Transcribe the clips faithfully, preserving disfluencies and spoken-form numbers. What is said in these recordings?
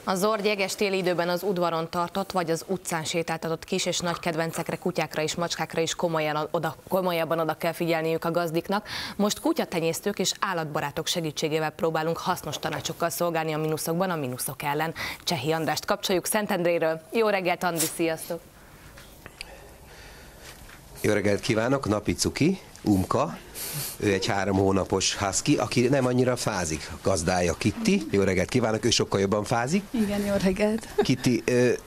A Zord jeges téli időben az udvaron tartott, vagy az utcán sétáltatott kis és nagy kedvencekre, kutyákra és macskákra is komolyan oda, komolyabban oda kell figyelniük a gazdiknak. Most kutyatenyésztők és állatbarátok segítségével próbálunk hasznos tanácsokkal szolgálni a mínuszokban, a mínuszok ellen. Csehi Andrást kapcsoljuk Szentendréről. Jó reggelt, Andi, sziasztok! Jó reggelt kívánok, Napi Cuki, Umka, ő egy három hónapos husky, aki nem annyira fázik, a gazdája Kitty. Jó reggelt kívánok, ő sokkal jobban fázik. Igen, jó reggelt. Kitty,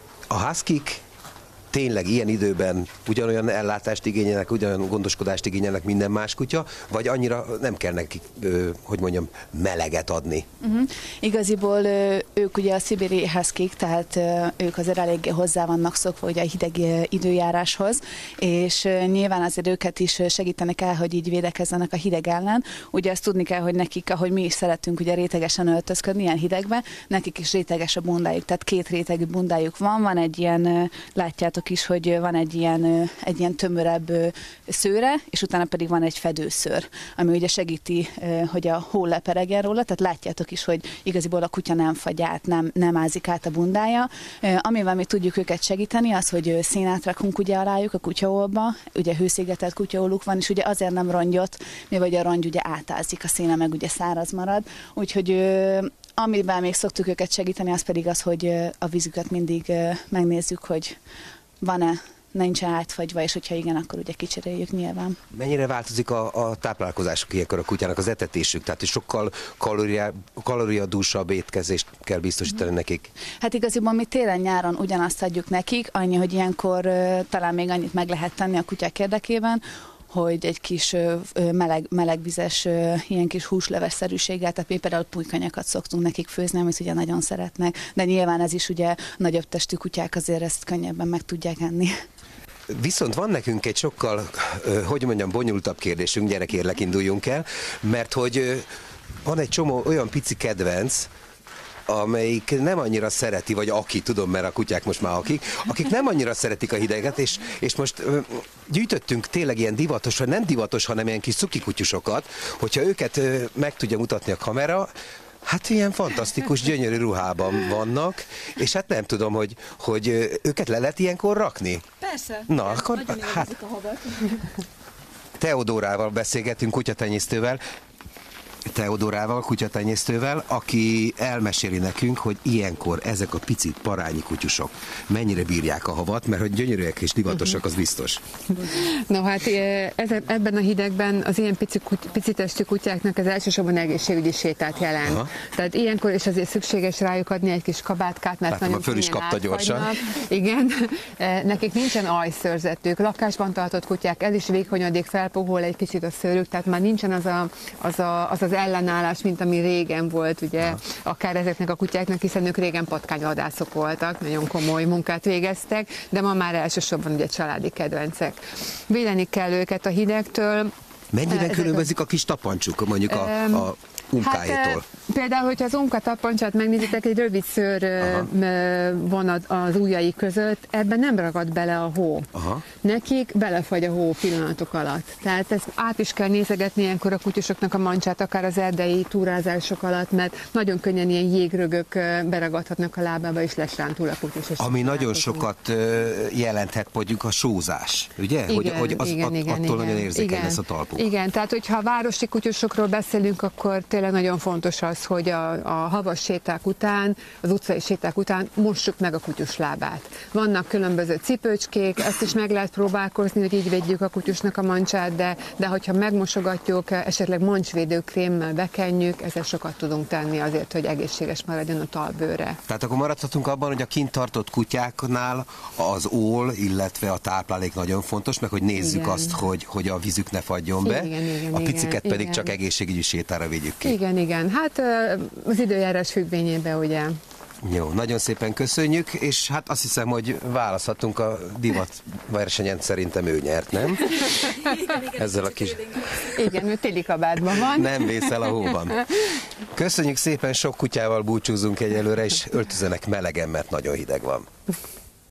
a huskik tényleg ilyen időben ugyanolyan ellátást igényelnek, ugyanolyan gondoskodást igényelnek minden más kutya, vagy annyira nem kell nekik, hogy mondjam, meleget adni? Uh-huh. Igaziból ők ugye a szibéri huskik, tehát ők azért eléggé hozzá vannak szokva ugye a hideg időjáráshoz, és nyilván azért őket is segíteni kell, hogy így védekezzenek a hideg ellen. Ugye azt tudni kell, hogy nekik, ahogy mi is szeretünk ugye rétegesen öltözködni ilyen hidegben, nekik is réteges a bundájuk, tehát két rétegű bundájuk van, van egy ilyen, látjátok is, hogy van egy ilyen, egy ilyen tömörebb szőre, és utána pedig van egy fedőszőr, ami ugye segíti, hogy a hó leperegjen róla, tehát látjátok is, hogy igaziból a kutya nem fagy át, nem, nem ázik át a bundája. Amivel mi tudjuk őket segíteni, az, hogy szénát rakunk ugye alájuk a kutyaolba, ugye hőszigetelt kutyaoluk van, és ugye azért nem rongyot, mivel a rongy ugye átázik, a széna meg ugye száraz marad, úgyhogy amiben még szoktuk őket segíteni, az pedig az, hogy a vízüket mindig megnézzük, hogy van-e, nincs átfagyva, és hogyha igen, akkor ugye kicseréljük nyilván. Mennyire változik a, a táplálkozásuk ilyenkor a kutyának, az etetésük? Tehát sokkal kalória, kalóriadúsabb étkezést kell biztosítani mm. nekik? Hát igaziból mi télen-nyáron ugyanazt adjuk nekik, annyi, hogy ilyenkor uh, talán még annyit meg lehet tenni a kutyák érdekében, hogy egy kis meleg, melegvizes, ilyen kis húsleves-szerűséggel, tehát mi például pulykanyakat szoktunk nekik főzni, amit ugye nagyon szeretnek, de nyilván ez is ugye nagyobb testű kutyák azért ezt könnyebben meg tudják enni. Viszont van nekünk egy sokkal, hogy mondjam, bonyolultabb kérdésünk, gyere kérlek, induljunk el, mert hogy van egy csomó olyan pici kedvenc, amelyik nem annyira szereti, vagy aki, tudom, mert a kutyák most már akik, akik nem annyira szeretik a hideget, és, és most ö, gyűjtöttünk tényleg ilyen divatos, vagy nem divatos, hanem ilyen kis cukikutyusokat, hogyha őket ö, meg tudja mutatni a kamera, hát ilyen fantasztikus, gyönyörű ruhában vannak, és hát nem tudom, hogy, hogy őket le lehet ilyenkor rakni? Persze. Na, akkor hát Teodórával beszélgetünk, kutyatenyésztővel, Teodórával, kutyatenyésztővel, aki elmeséli nekünk, hogy ilyenkor ezek a pici parányi kutyusok mennyire bírják a havat, mert hogy gyönyörűek és divatosak, az biztos. No hát ebben a hidegben az ilyen pici, pici testű kutyáknak az elsősorban egészségügyi sétát jelent. Aha. Tehát ilyenkor is azért szükséges rájuk adni egy kis kabátkát, mert látom, nagyon föl is kapta gyorsan. Igen, nekik nincsen ajszőrzetük, lakásban tartott kutyák, ez is vékonyodik, felpuhol egy kicsit a szőrük, tehát már nincsen az a, az, a, az, az ellenállás, mint ami régen volt, ugye, ja. akár ezeknek a kutyáknak, hiszen ők régen patkányvadászok voltak, nagyon komoly munkát végeztek, de ma már elsősorban ugye családi kedvencek. Védeni kell őket a hidegtől. Mennyiben különbözik a kis tapancsuk, mondjuk a, a unkáétól? Hát, például, hogyha az unka tapancsát megnézitek, egy rövid szőr Aha. van az ujjai között, ebben nem ragad bele a hó. Aha. Nekik belefagy a hó pillanatok alatt. Tehát ezt át is kell nézegetni ilyenkor a kutyusoknak a mancsát, akár az erdei túrázások alatt, mert nagyon könnyen ilyen jégrögök beragadhatnak a lábába, és lesrántul a kutyus. Ami nagyon sokat jelenthet, mondjuk a sózás, ugye? Igen, hogy, hogy az, igen, att, igen, attól igen, nagyon érzékeny igen, lesz a talpuk. Igen, tehát hogyha a városi kutyusokról beszélünk, akkor tényleg nagyon fontos az, hogy a, a havas séták után, az utcai séták után mossuk meg a kutyus lábát. Vannak különböző cipőcskék, ezt is meg lehet próbálkozni, hogy így védjük a kutyusnak a mancsát, de, de hogyha megmosogatjuk, esetleg mancsvédő krémmel bekenjük, ezzel sokat tudunk tenni azért, hogy egészséges maradjon a talbőre. Tehát akkor maradhatunk abban, hogy a kint tartott kutyáknál az ól, illetve a táplálék nagyon fontos, meg hogy nézzük igen. azt, hogy, hogy a vízük ne fagyjon be, igen, igen, a piciket igen, pedig igen. csak egészségügyi sétára vigyük ki. Igen, igen. Hát az időjárás függvényében, ugye. Jó, nagyon szépen köszönjük, és hát azt hiszem, hogy választhatunk a divat versenyen, szerintem ő nyert, nem? Igen, igen, ezzel a kis... Igen, ő téli kabátban van. Nem vészel a hóban. Köszönjük szépen, sok kutyával búcsúzunk egyelőre, és öltözenek melegen, mert nagyon hideg van.